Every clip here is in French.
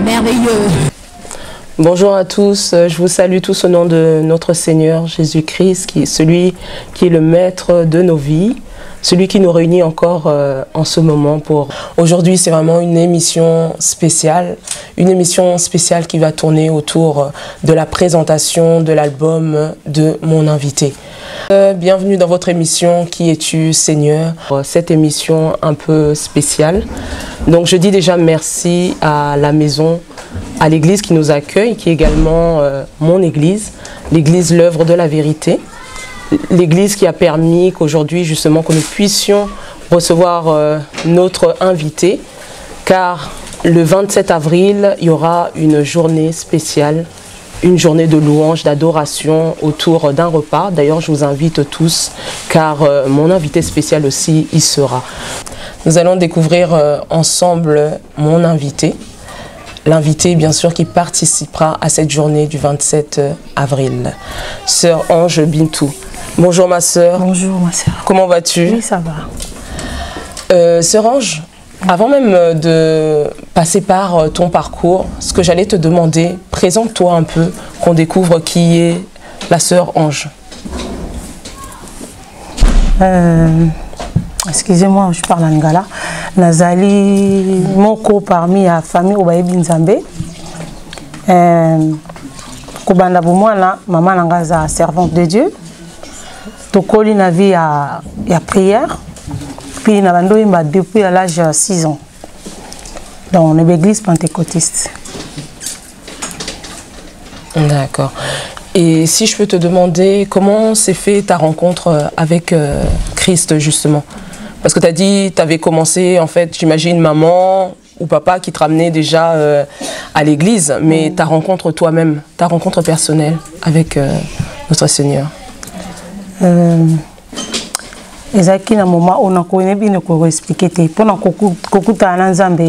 merveilleux. Bonjour à tous, je vous salue tous au nom de notre Seigneur Jésus-Christ, qui est celui qui est le maître de nos vies, celui qui nous réunit encore en ce moment pour... Aujourd'hui, c'est vraiment une émission spéciale qui va tourner autour de la présentation de l'album de mon invité. Bienvenue dans votre émission Qui es-tu Seigneur? Cette émission un peu spéciale. Donc je dis déjà merci à la maison, à l'église qui nous accueille, qui est également mon église, l'église L'œuvre de la vérité. L'église qui a permis qu'aujourd'hui justement que nous puissions recevoir notre invité, car le 27 avril, il y aura une journée spéciale, une journée de louange, d'adoration autour d'un repas. D'ailleurs, je vous invite tous, car mon invité spécial aussi y sera. Nous allons découvrir ensemble mon invité. L'invité, bien sûr, qui participera à cette journée du 27 avril. Sœur Ange Bintou. Bonjour ma sœur. Bonjour ma sœur. Comment vas-tu? Oui, ça va. Sœur Ange, avant même de passer par ton parcours, ce que j'allais te demander, présente-toi un peu, qu'on découvre qui est la sœur Ange. Excusez-moi, je parle en lingala. Nazali moko parmi la famille Obayebi Nzambe. Kobanda bomwana, maman nangaza servante de Dieu. Tokoli na vie à prière. Puis na bando imba depuis à l'âge de 6 ans. Dans une église pentecôtiste. D'accord. Et si je peux te demander comment s'est fait ta rencontre avec Christ justement? Parce que tu as dit, tu avais commencé, en fait, j'imagine, maman ou papa qui te ramenait déjà à l'église, mais ta rencontre toi-même, ta rencontre personnelle avec notre Seigneur. Ezaki na moment où on connaît bien ko expliquer te pona kokuta na Nzambe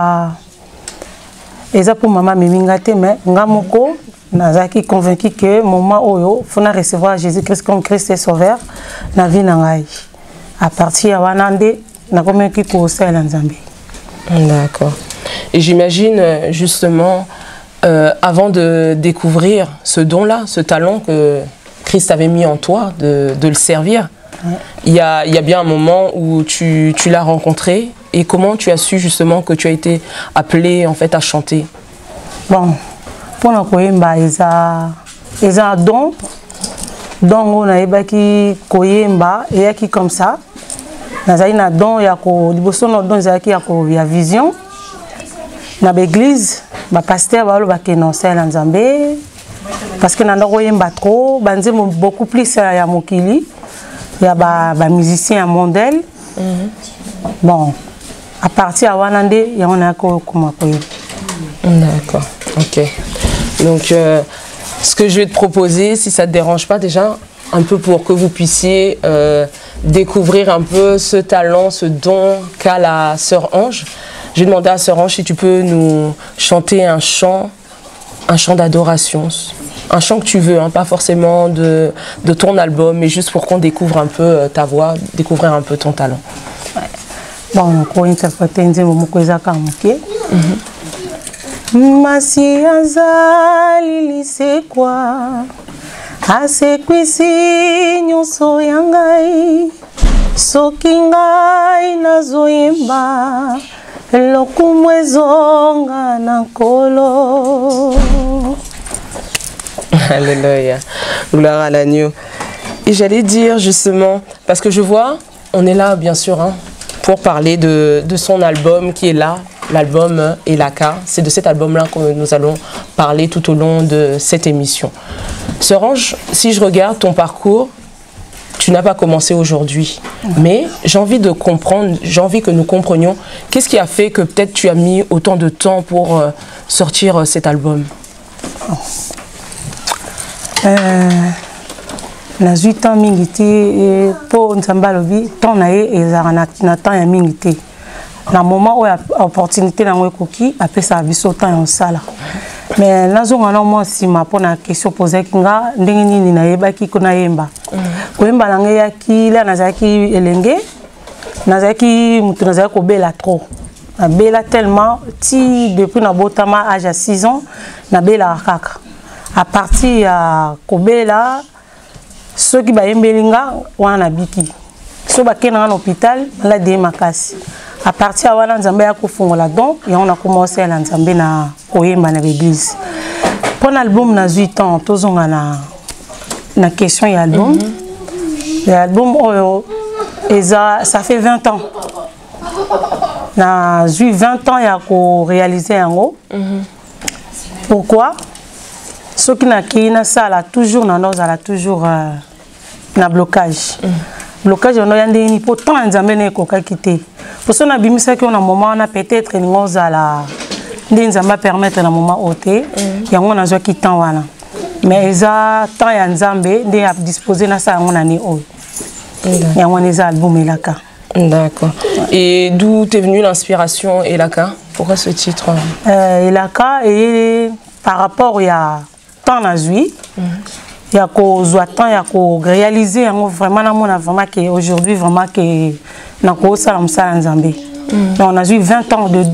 eza pour maman meminga te mais ngamoko nazaki convaincu que moment oyo fona recevoir Jésus-Christ comme Christ et sauveur na vie na ngai. À partir de Wanande, na convaincu ko sala Nzambe. D'accord. Et j'imagine justement avant de découvrir ce don-là, ce talent que Christ avait mis en toi de le servir. Ouais. Il y a bien un moment où tu l'as rencontré et comment tu as su justement que tu as été appelé en fait à chanter? Bon, pour la koyemba eza don on a ebaki koyemba et qui comme ça nazali na don ya ko liboso na don ezaki ya ko ya vision na l'église ba pasteur ba lo ba kenoncer na Nzambe parce que nanda koyemba trop banze beaucoup plus ya mokili. Il y a des musiciens mondiaux. Bon, à partir de Wanande, il y a un accord comme D'accord, ok. Donc, ce que je vais te proposer, si ça ne te dérange pas déjà, un peu pour que vous puissiez découvrir un peu ce talent, ce don qu'a la sœur Ange. Je vais demander à sœur Ange si tu peux nous chanter un chant d'adoration. Un chant que tu veux, hein, pas forcément de ton album, mais juste pour qu'on découvre un peu ta voix, découvrir un peu ton talent. Ouais. Bon, pour interpréter un peu Masi azali c'est quoi? Asekwisi nyonso yangai soki ngai nazoyemba lokumu ezonga na nkolo. Alléluia, gloire à l'agneau. Et j'allais dire justement, parce que je vois, on est là bien sûr hein, pour parler de son album qui est là, l'album Elaka. C'est de cet album-là que nous allons parler tout au long de cette émission. Sœur Ange, si je regarde ton parcours, tu n'as pas commencé aujourd'hui, mais j'ai envie de comprendre, j'ai envie que nous comprenions qu'est-ce qui a fait que peut-être tu as mis autant de temps pour sortir cet album. Na 8 ans mingiti pour Nzambalobi temps naé na temps ya mingiti na moment où opportunité na ngokoki après ça biso temps en sala mais nazonga na moi sima pona question poser kinga ndenge nini na yebaki ko na yemba koyemba na ngaya ki la nazaki elenge nazaki mutu nazaki ko bela trop nabela tellement ti depuis na botama âge à 6 ans nabela kaka à partir ya kobela ceux qui bayembelinga wana biki so bakena na hôpital la de makasi à partir wana nzambe ya kofungola donc et on a commencé à nzambe na koyemba na l'église pour l'album na 8 ans tozonga na question ya album l'album ça fait 20 ans na 20 ans ya ko réaliser yango pourquoi ceux qui na kina sala toujours na nos ala toujours na blocage blocage on a ndeni pourtant nzambe ne ko kakité pour ça na bimisa ki on a moment on a peut-être ni ngozala ndi nzamba permettre na moment oté yango na zo ki temps wana mais eza temps ya nzambe ndi a disposer na ça yango na ni o yango les albums elaka. D'accord. Et d'où t'es venue l'inspiration Elaka? Pourquoi ce titre? Elaka et par rapport à temps nazui, il y a temps il y a réaliser vraiment na mona vraiment que aujourd'hui vraiment que na ko salam salam Nzambe. On a eu 20 ans de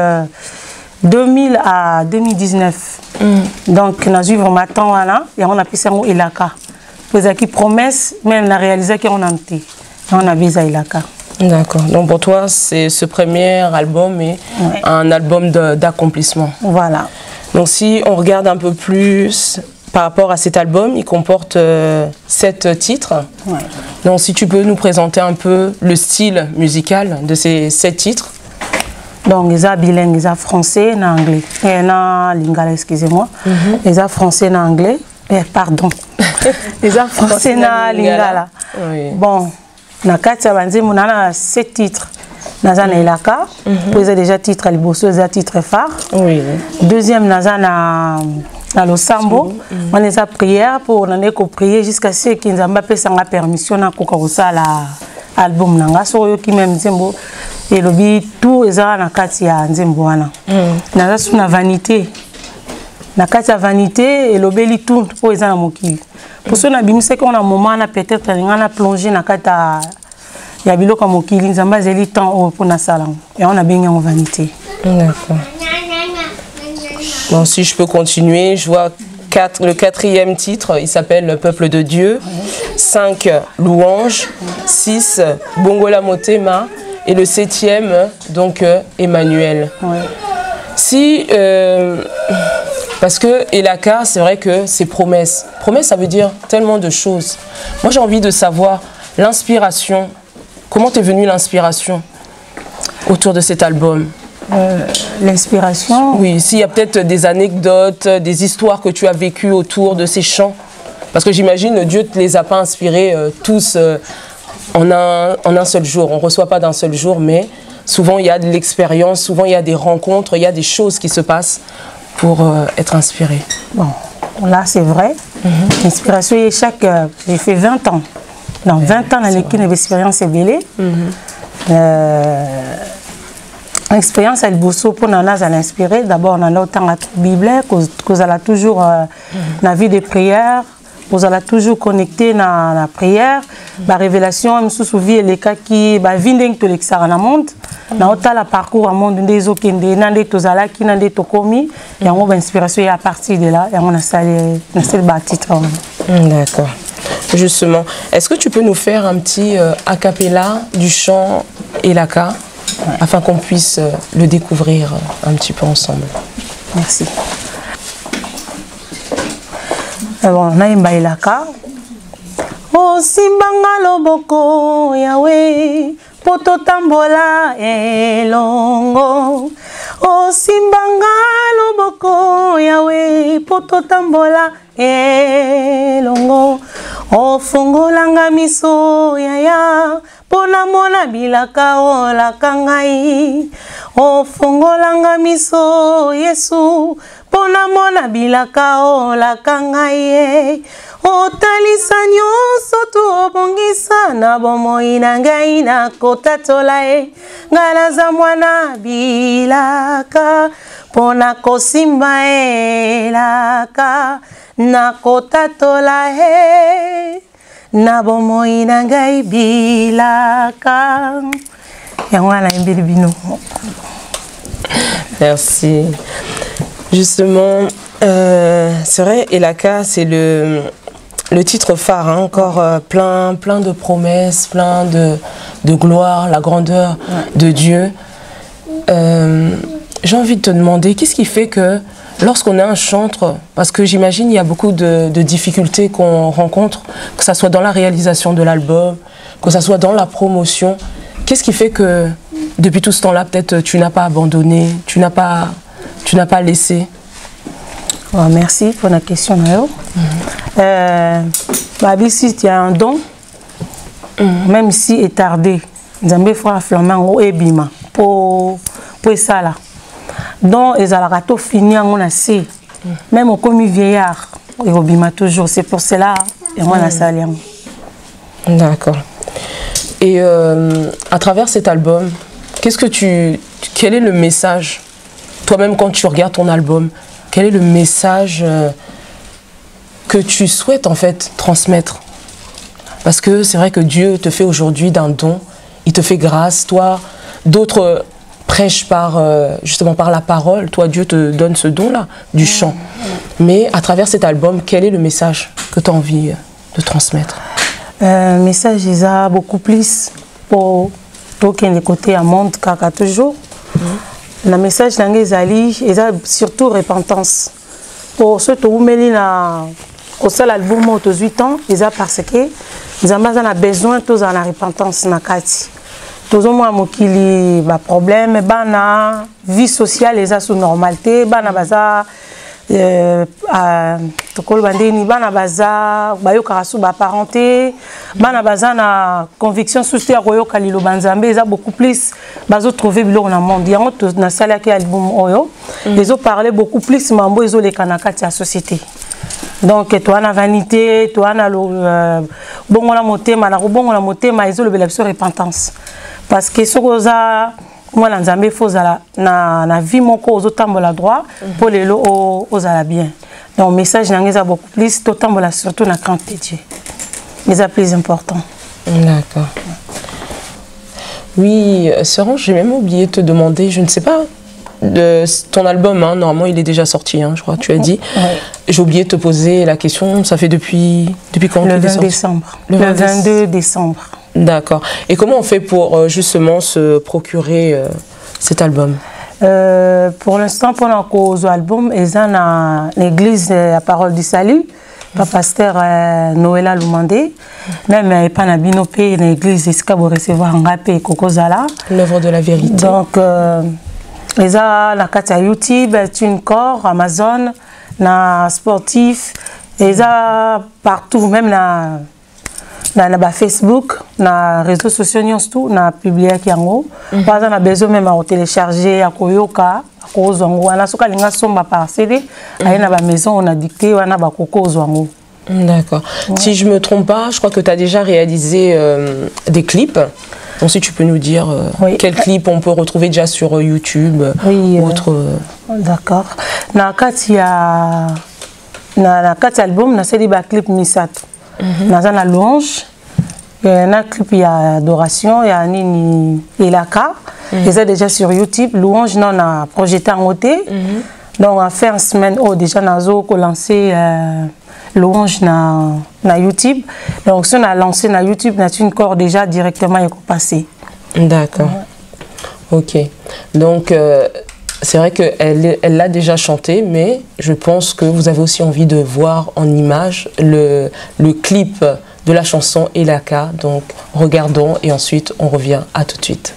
2000 à 2019. Donc on a eu vraiment temps voilà et on a pu ça Elaka. Vous avez qui promesse même la réaliser qu'on a été. On a visé Elaka. D'accord. Donc pour toi, c'est ce premier album et un album d'accomplissement. Voilà. Donc si on regarde un peu plus par rapport à cet album, il comporte 7 titres. Donc si tu peux nous présenter un peu le style musical de ces 7 titres. Donc ils sont bilingues, ils sont français et anglais. Et na lingala, excusez-moi. Ils sont français et anglais. Pardon. Ils sont français et lingala. Oui. Bon. Na katia banzi munana 7 titres nazana Elaka vous avez déjà titre à liboso déjà titre phare deuxième nazana na losambo on les a prière pour on a prier jusqu'à ce que nzamba pesa nga permission na koka la album nanga so yo ki même nzembo et lobi tout eza na katia nzembo wana naza suna vanité na katia vanité et lobeli tout pour eza na mokili. Pour ceux qui ont un moment, peut-être on a plongé dans kata ya biloko mokili nzamba zeli temps pour na salon et on a bien en vanité. D'accord. Bon, si je peux continuer, je vois le 4e titre, il s'appelle Le Peuple de Dieu, 5 Louanges, 6 Bongola Motema et le 7e donc Emmanuel. Si parce que Elaka, c'est vrai que c'est promesse. Promesse, ça veut dire tellement de choses. Moi, j'ai envie de savoir l'inspiration. Comment t'es venue l'inspiration autour de cet album? L'inspiration? Oui, s'il y a peut-être des anecdotes, des histoires que tu as vécues autour de ces chants. Parce que j'imagine Dieu ne te les a pas inspirés tous en un seul jour. On ne reçoit pas d'un seul jour, mais souvent il y a de l'expérience, souvent il y a des rencontres, il y a des choses qui se passent pour être inspiré. Bon, là c'est vrai. L'inspiration, j'ai fait 20 ans. Dans 20 ans, l'équipe d'expérience est belle. L'expérience à Bosso pour nous a inspiré. D'abord, on a autant la Bible, qu'on a toujours la vie de prière, qu'on a toujours connecté dans la prière, la révélation, même sous vie les cas qui viennent de l'extérieur dans le monde. Na autant la parcours au monde des okende nande tozala ki nande tokomi et on va inspiration à partir de là et on a salé titre. D'accord. Justement, est-ce que tu peux nous faire un petit a cappella du chant Elaka afin qu'on puisse le découvrir un petit peu ensemble? Merci. Bon, on a Elaka. Oh simbanga loboko Yahweh poto tambola elongo. Oh simbanga loboko Yahweh poto tambola elongo. Oh fongolanga miso yaya pona mona bilaka ola kangai. Oh fongolanga miso Yesu pona mona bilaka ola kangai. Otalisa nyonso tu obongisa na bomoi na ngai na kotatola ngala za mwana bilaka pona kosimba Elaka na kotatola na bomoi na ngai bilaka yango ala imbili bino. Merci. Justement, c'est vrai, Elaka, c'est le titre phare, hein, encore plein de promesses, plein de gloire, la grandeur de Dieu. J'ai envie de te demander, qu'est-ce qui fait que lorsqu'on est un chantre, parce que j'imagine il y a beaucoup de difficultés qu'on rencontre, que ce soit dans la réalisation de l'album, que ce soit dans la promotion, qu'est-ce qui fait que depuis tout ce temps-là, peut-être tu n'as pas abandonné, tu n'as pas laissé? Merci pour la question. Si tu as un don, même si est tardé, Nzambe fera flamand et bima pour ça là. Donc, les alarato fini en on a si même comme vieillard, et au bima toujours. C'est pour cela et on a ça. D'accord. Et à travers cet album, quel est le message, toi-même quand tu regardes ton album, quel est le message que tu souhaites en fait transmettre? Parce que c'est vrai que Dieu te fait aujourd'hui d'un don, il te fait grâce, toi, d'autres prêchent justement par la parole, toi Dieu te donne ce don-là, du chant. Mais à travers cet album, quel est le message que tu as envie de transmettre? Le message il a beaucoup plus pour les côtés à monde kaka toujours. Le message il a surtout repentance. Pour ceux qui ont mis au seul album aux 8 ans, ils ont parce que ils ont besoin de la repentance na kati. Tous au moins mokili ba problème bana vie sociale les a sous normalité bana baza tokol bandeni bana baza bayo karasu ba parenté bana baza na conviction sous terre royo kalilo banzambe ils a beaucoup plus bazo trouver biloko na monde yango na sala ki album oyo ils ont parlé beaucoup plus mambo ils ont les kanakati à société. Donc toi na vanité toi na bongo la motema na bongo la motema ils ont le besoin repentance parce que ce que ça moi na nzambe fozala na vie moko ozotambola droit pour les lots aux ala bien. Donc message n'engage beaucoup plus totambola surtout na crainte de Dieu. Mais c'est plus important. D'accord. Oui, Sœur, j'ai même oublié de te demander, je ne sais pas, de ton album, hein, normalement il est déjà sorti, hein, je crois, tu as dit. J'ai oublié de te poser la question, ça fait depuis quand? Le 20 décembre. Le 22 décemembre. D'accord. Et comment on fait pour justement se procurer cet album? Pour l'instant, pour notre album, ils ont l'église La Parole du Salut, le pasteur Noëlla Lumandé, même pas na binopé l'église iska pour recevoir un rap et Kokozala. L'œuvre de la vérité. Donc, ils ont la carte à YouTube, TuneCore, Amazon, na sportif, ils ont partout, même na Facebook, na réseaux sociaux, tout, na publié qui en par exemple, besoin même à télécharger, à koyoka, à cause en haut, on a ce qu'on somba par CD, à une maison, on a dicté, on a bakoko en haut. D'accord. Si je me trompe pas, je crois que tu as déjà réalisé des clips. Donc si tu peux nous dire quels clips on peut retrouver déjà sur YouTube ou autre. D'accord. Na katia na katia album, na série ba clip misat. Dans la louange, il y a un clip, il y a adoration, il y a Nini Elaka. Ils sont déjà sur YouTube. Louange, non, on a projeté en OT. Donc, on a fait une semaine, déjà, on a lancé Louange na YouTube. Donc, si on a lancé na YouTube, on a une corde déjà directement, il est passé. D'accord. Ok. Donc, c'est vrai qu'elle l'a déjà chanté, mais je pense que vous avez aussi envie de voir en image le clip de la chanson Elaka. Donc regardons et ensuite on revient. À tout de suite.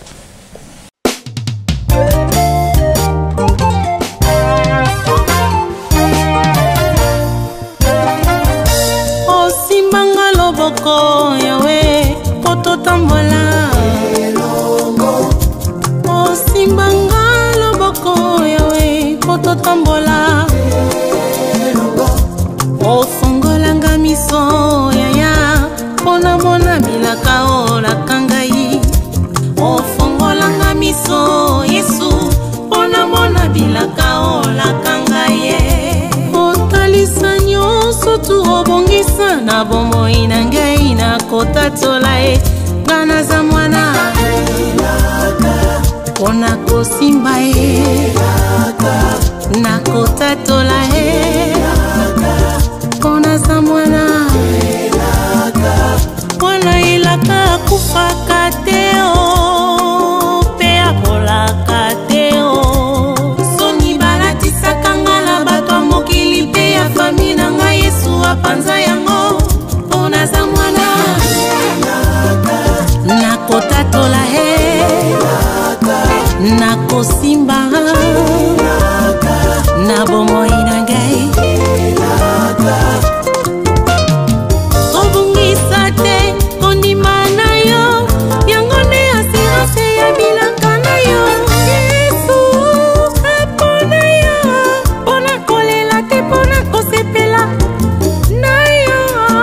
Tambola ofongolanga miso yaya pona mona bilaka ola kangai ofongolanga miso Yesu pona mona bilaka ola kangai otalisa nyonso tu obongisa na bomoi na ngai na kotatola ngana za mwana pona nakosimba ye nakotatola ye mpo naza mwana mwana elaka akufaka te o mpe akolaka te o soni balatisaka nga na bato ya mokili mpe ya fami na ngai Yesu apanza yango mpo naza mwana nakotatola ye nakosimba na bomoi na ngai kobungisa te kondima na yo yango nde assurance ya bilaka na yo Yesu apona yo mpona kolela te mpona kosepela na yo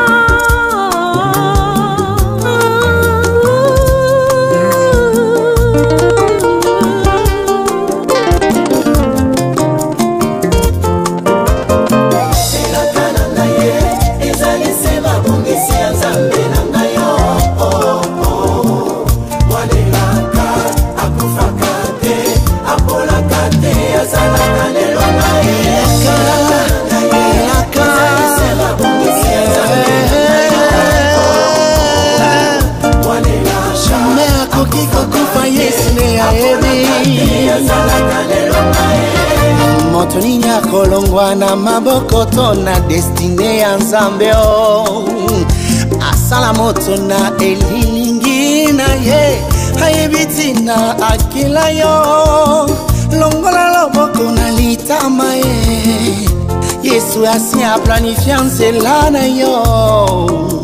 moto nini akolongwa na maboko to na destine ya Nzambe o asala moto na elilingi na ye ayebi na akila yo longola loboko na litama ye Yesu asi a planifia nzela na yo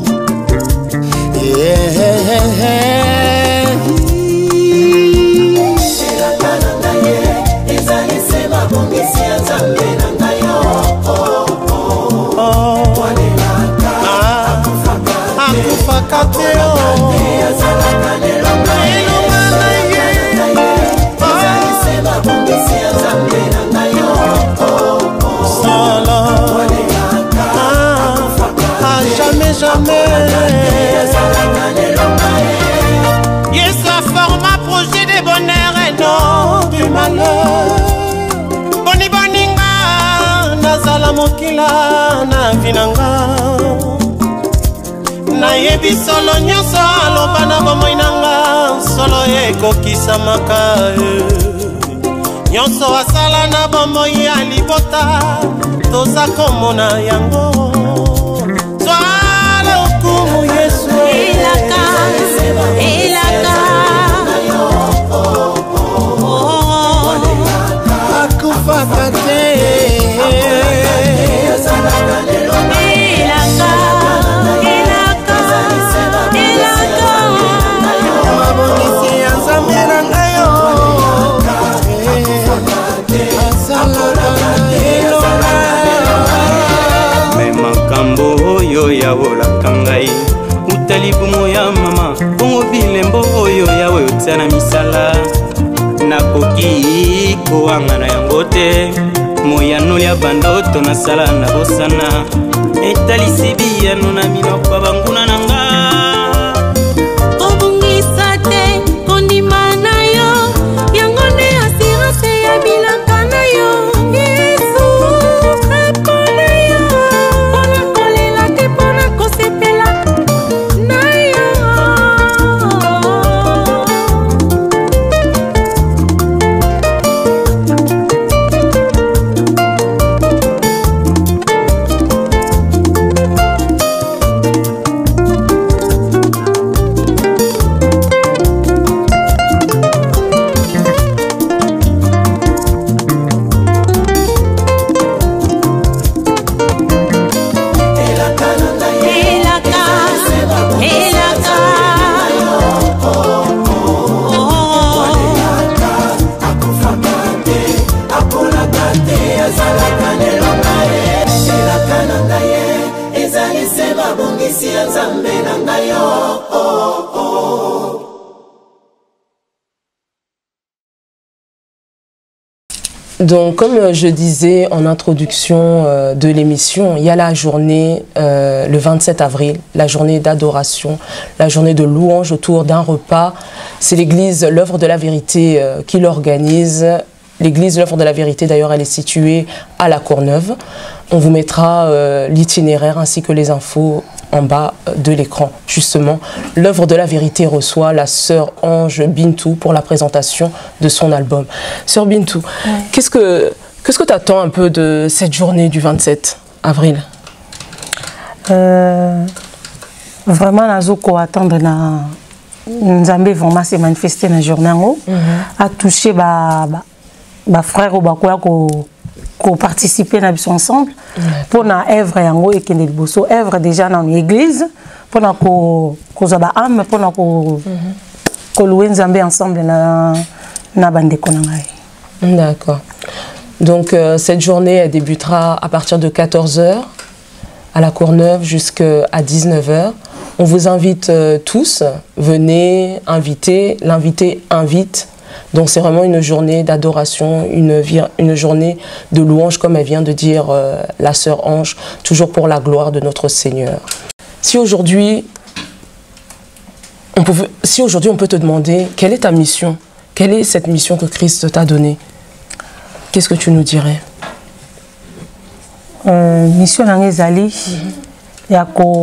Yesu a forma projet de bonheur et non du malheur. Boni boninga nazala mokila na vinanga na yebi solo nyonso aloba na bomoi nanga solo ekokisamaka nyonso asala na bomoi ya libota toza komona yango zwala okumu Yesu elaka akufaka te mabongisi ya Nzambe na ngai yo asalaka na elonga me makambo oyo yabolaka ngai utali bumo ya mama bongo bilembo oyo yawe otia na misala nakoki kowangana yango te moyano ya bandoto nasala na bosana etalisi biyano na minoko ya banguna na nga kobungisa te kondima na yo yango nde assurance ya bilaka na yo Yesu apona yo mpona kolela te mpona kosepela na yo Donc, comme je disais en introduction de l'émission, il y a la journée, le 27 avril, la journée d'adoration, la journée de louange autour d'un repas. C'est l'église L'Œuvre de la Vérité qui l'organise. L'église L'Œuvre de la Vérité, d'ailleurs, elle est située à la Courneuve. On vous mettra l'itinéraire ainsi que les infos en bas de l'écran. Justement, L'Œuvre de la Vérité reçoit la sœur Ange Bintou pour la présentation de son album. Sœur Bintou, qu'est-ce que tu attends un peu de cette journée du 27 avril? Vraiment, nazoko attendre na Nzambe vraiment s'est manifesté dans la journée a touché ba frère ou ba quoi ko participer na biso ensemble pour na œuvre yango et kende liboso œuvre déjà dans l'église pour na ko za ba âme pour na ko louer Nzambe ensemble na bandeko na ngai. D'accord. Donc cette journée elle débutera à partir de 14 h à la Courneuve jusqu'à 19 h. On vous invite tous, venez, invitez, l'invité invite. Donc c'est vraiment une journée d'adoration, une journée de louange comme elle vient de dire la sœur Ange, toujours pour la gloire de notre Seigneur. Si aujourd'hui on peut te demander quelle est ta mission, quelle est cette mission que Christ t'a donnée, qu'est-ce que tu nous dirais? Mission nanga ezali ya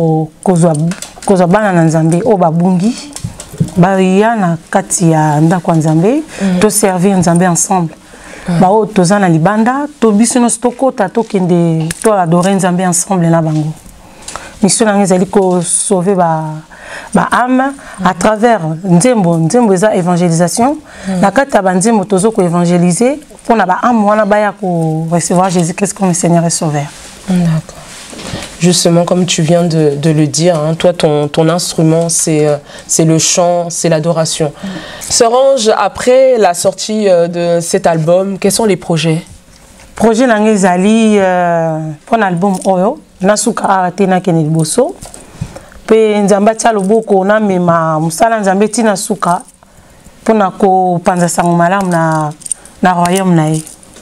kozwa bana na Nzambe o babungi baya na kati ya ndako ya Nzambe to servir Nzambe ensemble ba o toza na libanda to biso no stokota to kende to adorer Nzambe ensemble na bango. Mission nanga ezali ko sauver ba âme à travers nzembo eza évangélisation na kati ya banzembo tozo ko évangéliser pour na ba âme wana baya ko recevoir Jésus-Christ comme Seigneur et Sauveur. D'accord. Justement, comme tu viens de le dire, hein, toi, ton instrument, c'est le chant, c'est l'adoration. Sœur Ange, après la sortie de cet album, quels sont les projets? Projet Nanga Zali pour l'album Oyo, Nasuka Arate na Kene Liboso, pe Nzamba tia loboko na mema musala Nzambe tina suka pour na ko panza sango malamu na royaume na ye.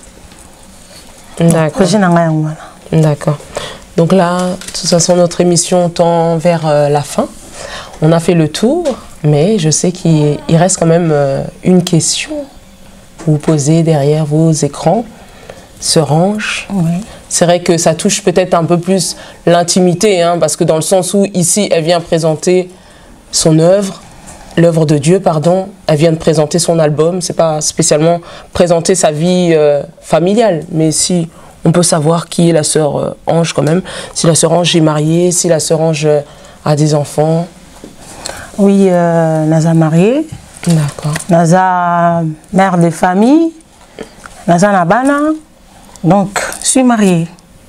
D'accord. Projet Nanga yango. D'accord. Donc là, de toute façon, notre émission tend vers la fin. On a fait le tour, mais je sais qu'il reste quand même une question que vous posez derrière vos écrans. Sœur Ange, Oui. c'est vrai que ça touche peut-être un peu plus l'intimité, hein, parce que dans le sens où ici, elle vient présenter son œuvre, l'œuvre de Dieu, pardon, elle vient de présenter son album. C'est pas spécialement présenter sa vie familiale, mais si on peut savoir qui est la sœur Ange quand même, si la sœur Ange est mariée, si la sœur Ange a des enfants. Oui, Naza mariée. D'accord. Naza mère de famille. Naza Nabana. Donc, je suis mariée.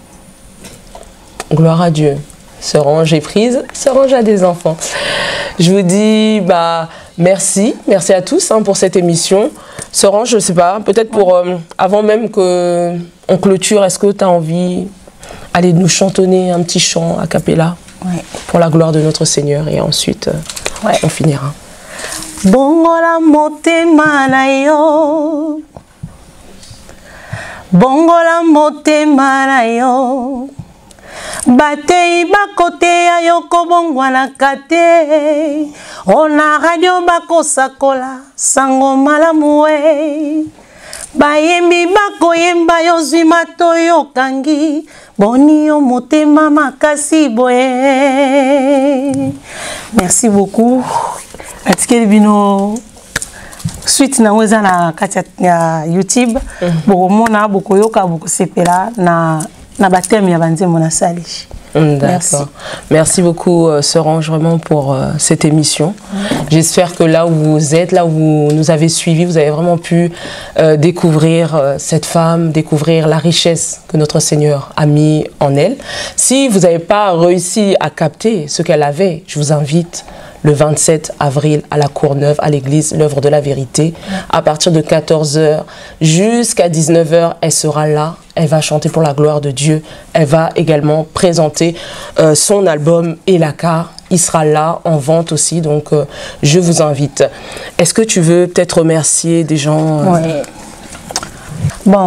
Gloire à Dieu. Sœur Ange est prise, sœur Ange a des enfants. Je vous dis merci à tous hein, pour cette émission. Sœur Ange, je ne sais pas, peut-être pour avant même qu'on clôture, est-ce que tu as envie d'aller nous chantonner un petit chant a cappella pour la gloire de notre Seigneur et ensuite on finira. Bongola motema na yo, bongola motema na yo, batei bakote ya yoko bongwana kate, ona radio bako sakola sango malamu we, bayembi bako yemba yo zima to yo kangi, boni yo motema makasi boye. Merci beaucoup. Atikeli bino suite na weza na kati ya YouTube boko mona boko yoka boko sepela na baptême ya banzembo na sali. D'accord. Merci beaucoup Sœur Ange vraiment pour cette émission. J'espère que là où vous êtes, là où vous nous avez suivis, vous avez vraiment pu découvrir cette femme, découvrir la richesse que notre Seigneur a mis en elle. Si vous n'avez pas réussi à capter ce qu'elle avait, je vous invite le 27 avril à la Courneuve, à l'église L'Œuvre de la Vérité. À partir de 14 h jusqu'à 19 h, elle sera là. Elle va chanter pour la gloire de Dieu. Elle va également présenter son album Elaka. Il sera là en vente aussi, donc je vous invite. Est-ce que tu veux peut-être remercier des gens Bon,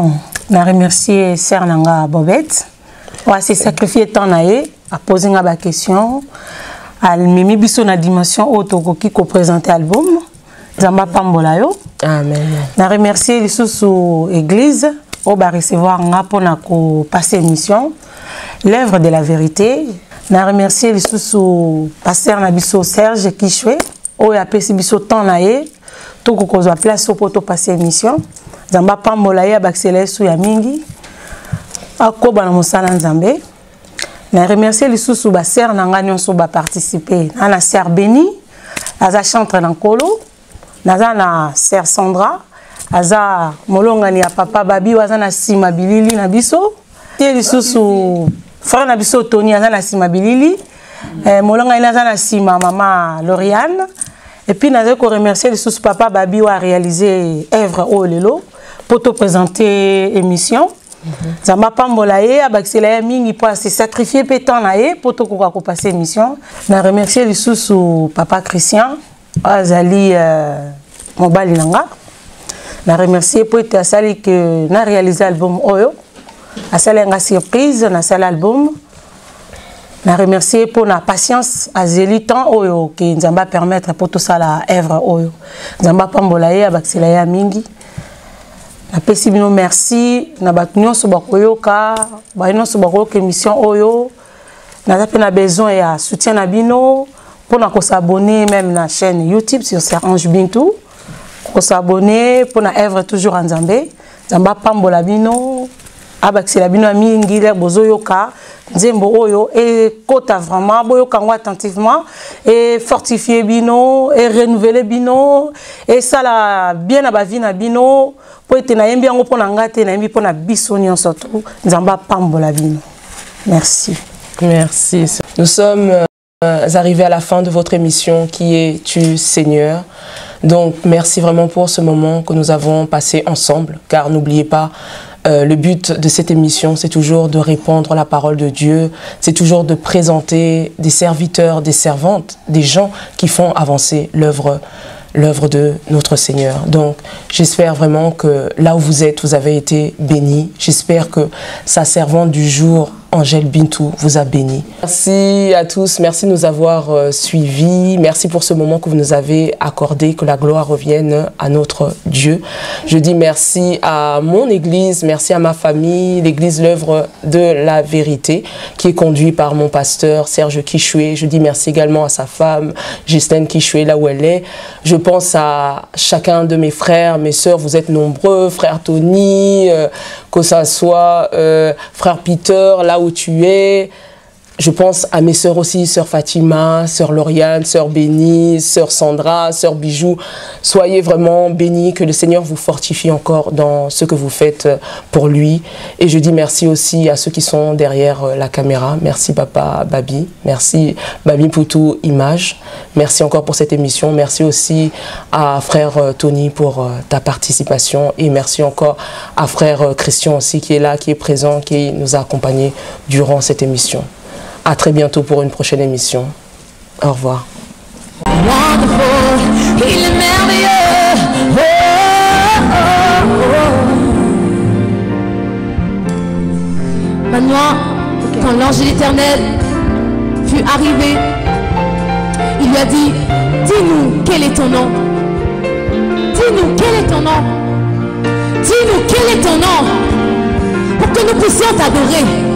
Je remercie Sœur Nanga Bobette. On s'est sacrifié tant à poser une question. À mimi biso na dimension auto qui présenter album. Zamba Pambola yo. Amen. Je remercie les sous église au va recevoir nga pour na ko passer mission. L'œuvre de la vérité. Je remercie les sous pasteur na biso Serge Kishwe. O ya pesi biso tant tout ko kozwa place pour to passer mission. Zamba Pambola ya baksele sou ya mingi. Akoba na mosala nzambe. Je remercie les sous basser nanga nyonso ba participer. Ana Sœur Béni, aza chantre na Nkolo. Naza na Sœur Sandra, aza molongani ya papa Babi waza na sima bilili na biso. Tie les sous frère na biso Tony aza na sima bilili. Molongani aza na sima maman Lauriane. Et puis naza ko remercier les sous papa Babi wa réaliser œuvre au lelo pour te présenter émission. Zamba Pambola ye abaksela mingi pour se sacrifier pétant na ye pour to ko passer émission. Na remercier les sous papa Christian azali mobali nanga. Na remercier pour être asali que na réalisé album oyo. Asali nga surprise na sala album. Na remercier pour na patience azeli temps oyo que nzamba permettre pour tout ça la œuvre oyo. Zamba Pambola ye abaksela ya mingi. Napesi bino merci na bato nyonso bakoyoka ba nyonso bakoyoka émission oyo naza pe na besoin ya soutien na bino pour na ko s'abonner même na chaîne YouTube sur Sœur Ange Bintou ko s'abonner pour na œuvre toujours en Nzambe Nzamba Pambola bino abaksela bino mingi le bozoyoka nzembo oyo et kota vraiment boyoka ngo attentivement et fortifier bino et renouveler bino et ça la bien na ba vie na bino pour être na yembi ngo pona ngate na yembi pona biso nyonso tout Nzamba Pambola bino. Merci. Merci. Nous sommes arrivés à la fin de votre émission qui est Tu Seigneur. Donc merci vraiment pour ce moment que nous avons passé ensemble, car n'oubliez pas, le but de cette émission, c'est toujours de répandre la parole de Dieu, c'est toujours de présenter des serviteurs, des servantes, des gens qui font avancer l'œuvre de notre Seigneur. Donc, j'espère vraiment que là où vous êtes, vous avez été bénis. J'espère que sa servante du jour, Angèle Bintou, vous a béni. Merci à tous, merci de nous avoir suivis. Merci pour ce moment que vous nous avez accordé, que la gloire revienne à notre Dieu. Je dis merci à mon église, merci à ma famille, l'église L'œuvre de la vérité, qui est conduite par mon pasteur Serge Kishwe. Je dis merci également à sa femme, Justine Kishwe, là où elle est. Je pense à chacun de mes frères, mes sœurs, vous êtes nombreux, frère Tony, que ça soit frère Peter, là où tu es. Je pense à mes sœurs aussi, sœur Fatima, sœur Lauriane, sœur Béni, sœur Sandra, sœur Bijou. Soyez vraiment bénis, que le Seigneur vous fortifie encore dans ce que vous faites pour lui. Et je dis merci aussi à ceux qui sont derrière la caméra. Merci papa Babi, merci Babi pour tout image. Merci encore pour cette émission. Merci aussi à frère Tony pour ta participation. Et merci encore à frère Christian aussi qui est là, qui est présent, qui nous a accompagnés durant cette émission. À très bientôt pour une prochaine émission. Au revoir. Maintenant, quand l'ange de l'Éternel fut arrivé, il lui a dit, dis-nous quel est ton nom. Dis-nous quel est ton nom. Dis-nous quel est ton nom pour que nous puissions t'adorer.